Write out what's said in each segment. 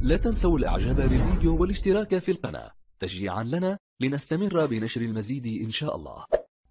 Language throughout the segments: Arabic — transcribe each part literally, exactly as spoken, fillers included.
لا تنسوا الاعجاب بالفيديو والاشتراك في القناة تشجيعا لنا لنستمر بنشر المزيد ان شاء الله.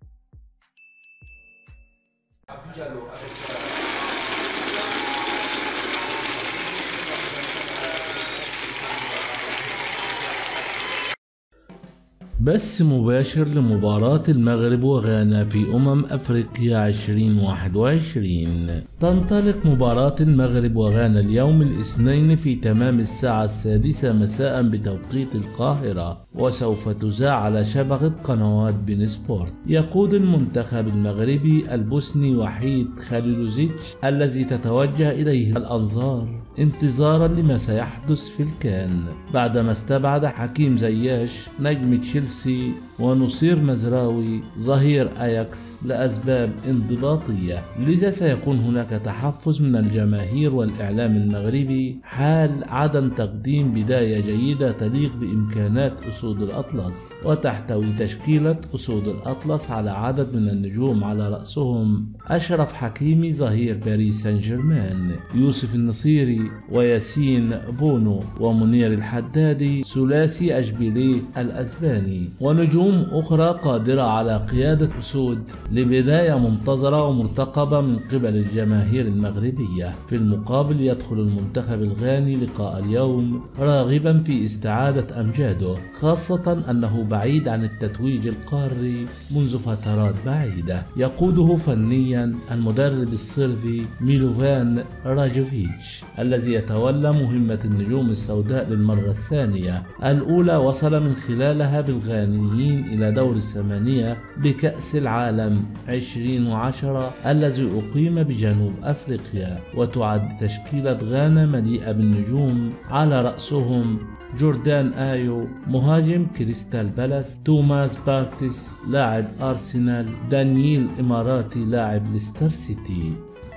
بث مباشر لمباراة المغرب وغانا في أمم أفريقيا عشرين واحد وعشرين. تنطلق مباراة المغرب وغانا اليوم الاثنين في تمام الساعة السادسة مساء بتوقيت القاهرة، وسوف تذاع على شبكة قنوات بين سبورت. يقود المنتخب المغربي البوسني وحيد خليلوزيتش الذي تتوجه إليه الأنظار انتظارا لما سيحدث في الكان بعدما استبعد حكيم زياش نجم تشيلسي ونصير مزراوي ظهير اياكس لاسباب انضباطيه، لذا سيكون هناك تحفز من الجماهير والاعلام المغربي حال عدم تقديم بدايه جيده تليق بامكانات اسود الاطلس. وتحتوي تشكيله اسود الاطلس على عدد من النجوم على راسهم اشرف حكيمي ظهير باريس سان جيرمان، يوسف النصيري وياسين بونو ومنير الحدادي ثلاثي اشبيليه الاسباني، ونجوم أخرى قادرة على قيادة أسود لبداية منتظرة ومرتقبة من قبل الجماهير المغربية. في المقابل يدخل المنتخب الغاني لقاء اليوم راغبا في استعادة أمجاده، خاصة أنه بعيد عن التتويج القاري منذ فترات بعيدة. يقوده فنيا المدرب الصربي ميلوفان راجوفيتش الذي يتولى مهمة النجوم السوداء للمرة الثانية. الأولى وصل من خلالها بالغانيين إلى دور الثمانية بكأس العالم عشرين وعشرة الذي أقيم بجنوب أفريقيا، وتعد تشكيلة غانا مليئة بالنجوم على رأسهم جوردان آيو مهاجم كريستال بالاس، توماس بارتيس لاعب أرسنال، دانييل إماراتي لاعب ليستر سيتي.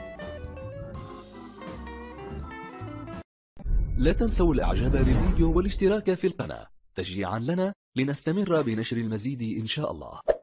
لا تنسوا الاعجاب بالفيديو والاشتراك في القناة تشجيعا لنا لنستمر بنشر المزيد ان شاء الله.